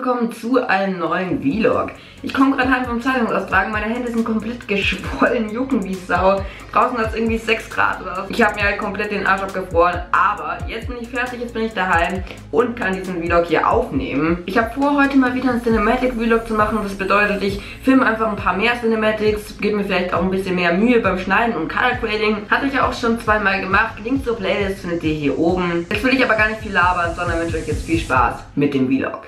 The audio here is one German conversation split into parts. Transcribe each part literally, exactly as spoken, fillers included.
willkommen zu einem neuen Vlog. Ich komme gerade heim vom Zeitungsaustragen, meine Hände sind komplett geschwollen, jucken wie Sau. Draußen hat es irgendwie sechs Grad oder so. Ich habe mir halt komplett den Arsch abgefroren, aber jetzt bin ich fertig, jetzt bin ich daheim und kann diesen Vlog hier aufnehmen. Ich habe vor, heute mal wieder einen Cinematic-Vlog zu machen. Das bedeutet, ich filme einfach ein paar mehr Cinematics, gebe mir vielleicht auch ein bisschen mehr Mühe beim Schneiden und Color Grading. Hatte ich ja auch schon zweimal gemacht. Link zur Playlist findet ihr hier oben. Jetzt will ich aber gar nicht viel labern, sondern wünsche euch jetzt viel Spaß mit dem Vlog.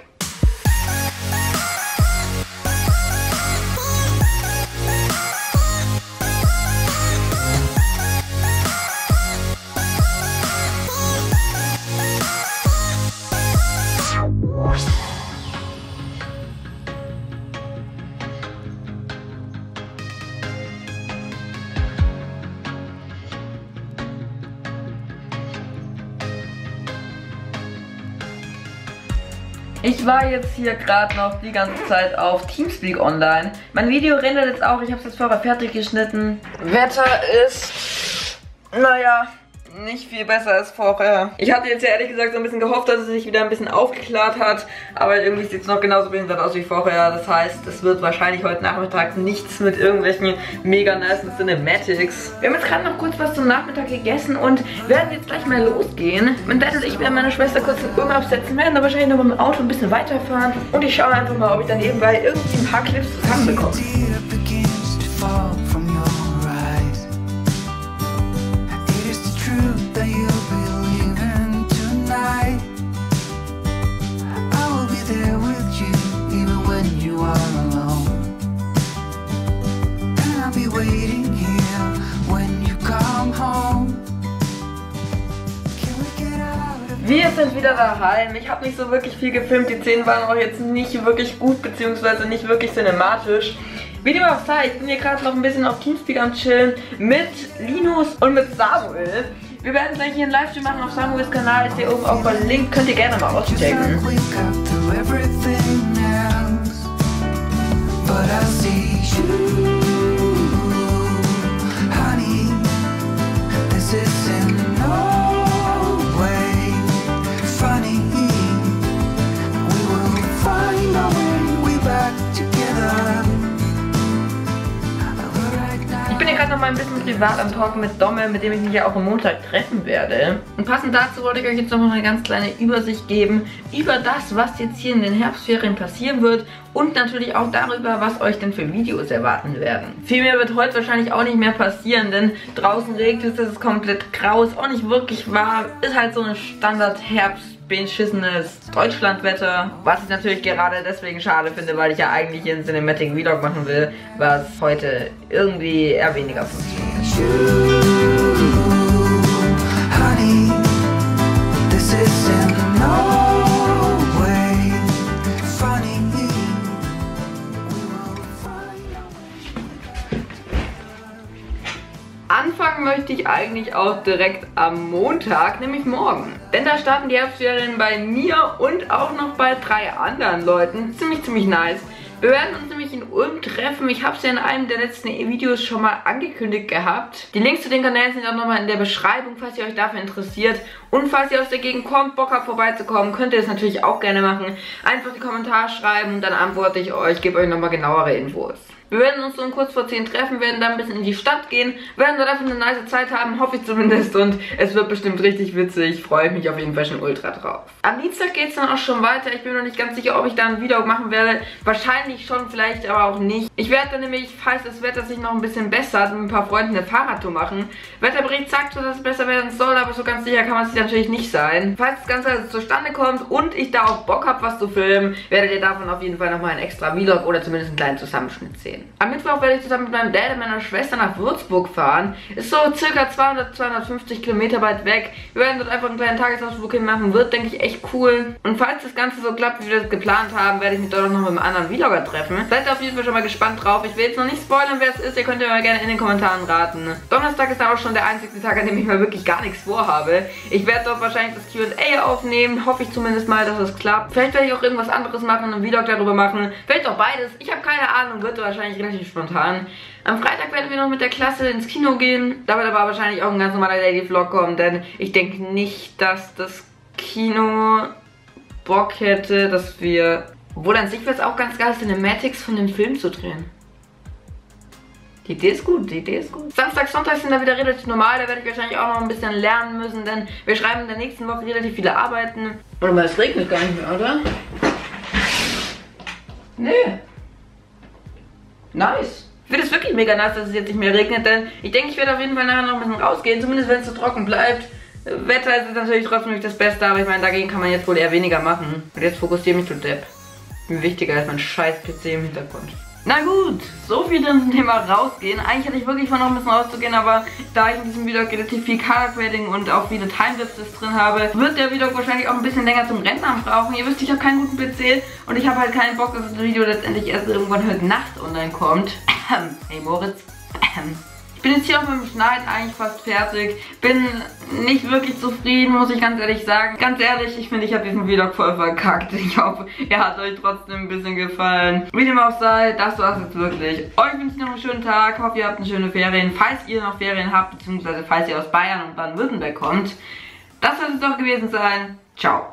Ich war jetzt hier gerade noch die ganze Zeit auf Teamspeak online. Mein Video rendert jetzt auch, ich habe es jetzt vorher fertig geschnitten. Wetter ist, naja, nicht viel besser als vorher. Ich hatte jetzt ja ehrlich gesagt so ein bisschen gehofft, dass es sich wieder ein bisschen aufgeklärt hat. Aber irgendwie sieht es noch genauso behindert aus wie vorher. Das heißt, es wird wahrscheinlich heute Nachmittag nichts mit irgendwelchen mega nice Cinematics. Wir haben jetzt gerade noch kurz was zum Nachmittag gegessen und werden jetzt gleich mal losgehen. Mein Dad und ich werden meine Schwester kurz in Urlaub setzen, werden dann wahrscheinlich noch mit dem Auto ein bisschen weiterfahren. Und ich schaue einfach mal, ob ich dann nebenbei irgendwie ein paar Clips zusammenbekomme. Wir sind wieder daheim. Ich habe nicht so wirklich viel gefilmt. Die Szenen waren auch jetzt nicht wirklich gut, beziehungsweise nicht wirklich cinematisch. Wie dem auch sei, ich bin hier gerade noch ein bisschen auf Teamspeak am Chillen mit Linus und mit Samuel. Wir werden gleich hier einen Livestream machen auf Samuels Kanal, ist hier oben auch verlinkt, könnt ihr gerne mal auschecken. Ich bin hier gerade noch mal ein bisschen privat am Talken mit Domme, mit dem ich mich ja auch am Montag treffen werde. Und passend dazu wollte ich euch jetzt noch mal eine ganz kleine Übersicht geben über das, was jetzt hier in den Herbstferien passieren wird und natürlich auch darüber, was euch denn für Videos erwarten werden. Viel mehr wird heute wahrscheinlich auch nicht mehr passieren, denn draußen regnet es, es ist komplett grau, ist auch nicht wirklich warm, ist halt so ein Standard-Herbst. Beschissenes Deutschlandwetter, was ich natürlich gerade deswegen schade finde, weil ich ja eigentlich einen Cinematic Vlog machen will, was heute irgendwie eher weniger funktioniert. Anfangen möchte ich eigentlich auch direkt am Montag, nämlich morgen. Denn da starten die Herbstferien bei mir und auch noch bei drei anderen Leuten. Ziemlich, ziemlich nice. Wir werden uns nämlich in Ulm treffen. Ich habe es ja in einem der letzten Videos schon mal angekündigt gehabt. Die Links zu den Kanälen sind auch nochmal in der Beschreibung, falls ihr euch dafür interessiert. Und falls ihr aus der Gegend kommt, Bock habt vorbeizukommen, könnt ihr das natürlich auch gerne machen. Einfach die Kommentare schreiben und dann antworte ich euch, gebe euch nochmal genauere Infos. Wir werden uns so um kurz vor zehn treffen, werden dann ein bisschen in die Stadt gehen, werden dort einfach eine nice Zeit haben, hoffe ich zumindest, und es wird bestimmt richtig witzig, freue ich mich auf jeden Fall schon ultra drauf. Am Dienstag geht es dann auch schon weiter, ich bin noch nicht ganz sicher, ob ich da ein Video machen werde, wahrscheinlich schon, vielleicht aber auch nicht. Ich werde dann nämlich, falls das Wetter sich noch ein bisschen bessert, mit ein paar Freunden eine Fahrradtour machen. Wetterbericht sagt so, dass es besser werden soll, aber so ganz sicher kann man sich natürlich nicht sein. Falls das Ganze also zustande kommt und ich da auch Bock habe, was zu filmen, werdet ihr davon auf jeden Fall nochmal einen extra Vlog oder zumindest einen kleinen Zusammenschnitt sehen. Am Mittwoch werde ich zusammen mit meinem Dad und meiner Schwester nach Würzburg fahren. Ist so circa zweihundert, zweihundertfünfzig Kilometer weit weg. Wir werden dort einfach einen kleinen Tagesausflug hin machen. Wird, denke ich, echt cool. Und falls das Ganze so klappt, wie wir das geplant haben, werde ich mich dort auch noch mit einem anderen Vlogger treffen. Seid auf jeden Fall schon mal gespannt drauf. Ich will jetzt noch nicht spoilern, wer es ist. Ihr könnt ja mal gerne in den Kommentaren raten. Donnerstag ist dann auch schon der einzige Tag, an dem ich mal wirklich gar nichts vorhabe. Ich werde dort wahrscheinlich das Q und A aufnehmen. Hoffe ich zumindest mal, dass es klappt. Vielleicht werde ich auch irgendwas anderes machen, einen Vlog darüber machen. Vielleicht auch beides. Ich habe keine Ahnung. Wird wahrscheinlich relativ spontan. Am Freitag werden wir noch mit der Klasse ins Kino gehen. Da wird aber wahrscheinlich auch ein ganz normaler Daily Vlog kommen, denn ich denke nicht, dass das Kino Bock hätte, dass wir Obwohl an sich wäre es auch ganz geil, Cinematics von dem Film zu drehen. Die Idee ist gut, die Idee ist gut. Samstag, Sonntag sind da wieder relativ normal, da werde ich wahrscheinlich auch noch ein bisschen lernen müssen, denn wir schreiben in der nächsten Woche relativ viele Arbeiten. Oder mal, es regnet gar nicht mehr, oder? Nee. Nice. Ich finde es wirklich mega nice, dass es jetzt nicht mehr regnet, denn ich denke, ich werde auf jeden Fall nachher noch ein bisschen rausgehen, zumindest wenn es so trocken bleibt. Wetter ist natürlich trotzdem nicht das Beste, aber ich meine, dagegen kann man jetzt wohl eher weniger machen. Und jetzt fokussiere mich zu Depp. Viel wichtiger als mein scheiß P C im Hintergrund. Na gut, so viel zum Thema rausgehen. Eigentlich hatte ich wirklich vor, noch ein bisschen rauszugehen, aber da ich in diesem Video relativ viel Color Grading und auch viele Timelapses drin habe, wird der Video wahrscheinlich auch ein bisschen länger zum Rendern brauchen. Ihr wisst, ich habe keinen guten P C und ich habe halt keinen Bock, dass das Video letztendlich erst irgendwann heute Nacht online kommt. Hey Moritz. Ich bin jetzt hier auch mit dem Schneiden eigentlich fast fertig. Bin nicht wirklich zufrieden, muss ich ganz ehrlich sagen. Ganz ehrlich, ich finde, ich habe diesen Vlog voll verkackt. Ich hoffe, er hat euch trotzdem ein bisschen gefallen. Wie dem auch sei, das war es jetzt wirklich. Euch wünsche ich noch einen schönen Tag. Hoffe, ihr habt eine schöne Ferien. Falls ihr noch Ferien habt, beziehungsweise falls ihr aus Bayern und Baden-Württemberg kommt. Das soll es doch gewesen sein. Ciao.